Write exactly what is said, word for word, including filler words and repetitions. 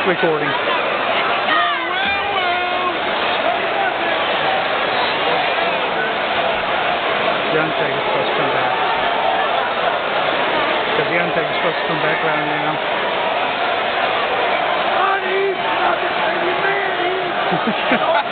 recording. The Undertaker's supposed to come back. Because the Undertaker's supposed to come back around now. On Eve! Fucking man, Eve!